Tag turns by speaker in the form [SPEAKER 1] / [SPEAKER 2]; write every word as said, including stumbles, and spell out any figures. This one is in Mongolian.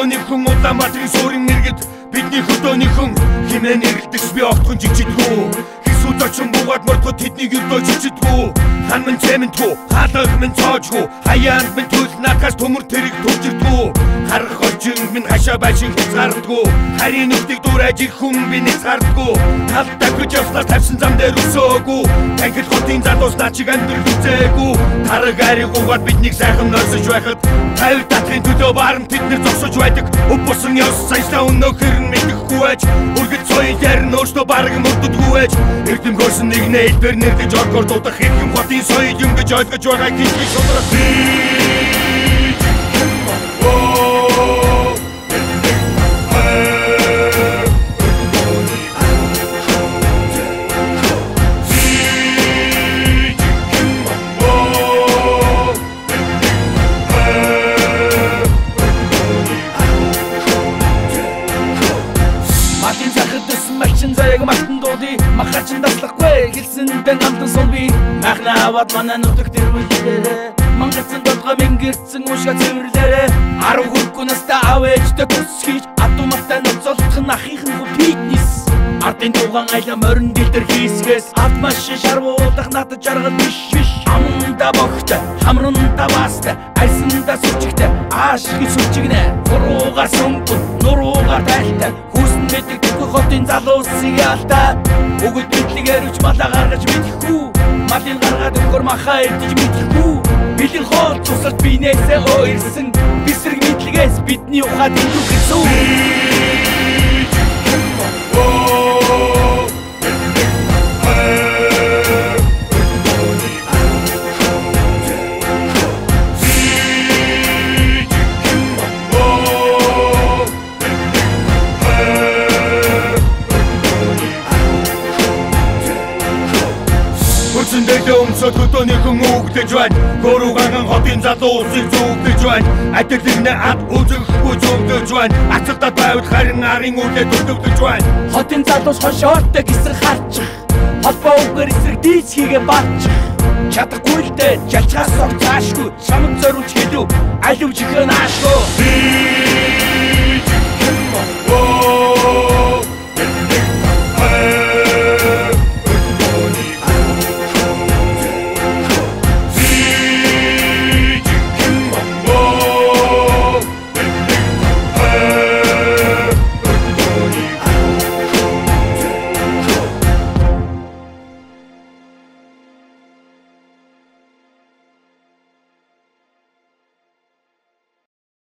[SPEAKER 1] хөдөөний хүн Улаанбаатарын суурин иргэд бидний хөдөөний хүн хинээ нэрлдэгч би огтхон жижигдгүү Хисүүд очин буугаад мордгод тэднийг өрдөө жижигдгүү Хан минь цементгүү, хаалгах минь цоожгүү Хаяанд минь төлөл надгаас төмөр тэрэг төвжирдгүү Харах орчин минь хашаа байшин хязгаардгүү Харийн нүхтийг дуурайж их хүн би нэцгаардгүү Талдаа хүч явснаас тавьсан зам дээр өсөөгүү Танхил хотын залуус наа чиг амьдрал үзээгүү Тараг аригуугаар биднийг сайхан нойсож байхад Тавь татхын төлөө барам тэднэр зогсож байдаг Өвбөсөн ёс саясаа өнөөхөр нь мэдэхгүй байж Үргэлж соёл ярин өөртөө бараг мөрдөдгүй байж Эрдэм хөрсөн нэг нээлбэр нэрдэж оргоор дуудах их юм хотын соёл юм гэж ойлгож байгаа гинхийг шудрах
[SPEAKER 2] Махачин таслахгүй хэлсэндээ намтан сол би Махна аваад манай нутаг дэрвэлээрээ Мангацсан долгоо мингэрцэн уушга цэвэрлээрээ Арав хүрхгүй настаа аав ээжтэй тус хийж Адуматай ноцолдох нь ахийнхан гоо фитнес Ардын тугаан айлаа морин дэлдэр хийсгээс Ад маш шарвуудах надад жаргал биш биш Амнда богтой, хамранда бастай Айсанда сүрчигтэй, аашиг сүрчигнэ Гуруугаар сүмпүн, нуруугаар тайлтай Хүүсэн мэддэг тэтгэх хотын залуусыг ялтай Өгөд бидлэгээр үч малаа гаргаж мэдэхгүй Малын гаргаад өгөр махаа ирдэж мэдэхгүй Бэлэн хоол цусалт бинээсээ ойрсон Бисрэг мэдлэгээс бидний ухаад индүү гэсэн Өмсөд хөдөөний хүн үгдэж байна Гөрүүган хотын залуусыг зүгдэж байна Адилэгнэ ад үзэхгүй зүгдэж байна Ацалтад байвал харин арын үлээ дүрдэгдэж байна Хотын залуус хошоортой гисэр харчих Холбоо үгээр эсрэг дийц хийгээ баачих Чадахгүй л дээ жалчгаас сог цаашгүй Шамд зориулж хэлв алив чихээ наашгүй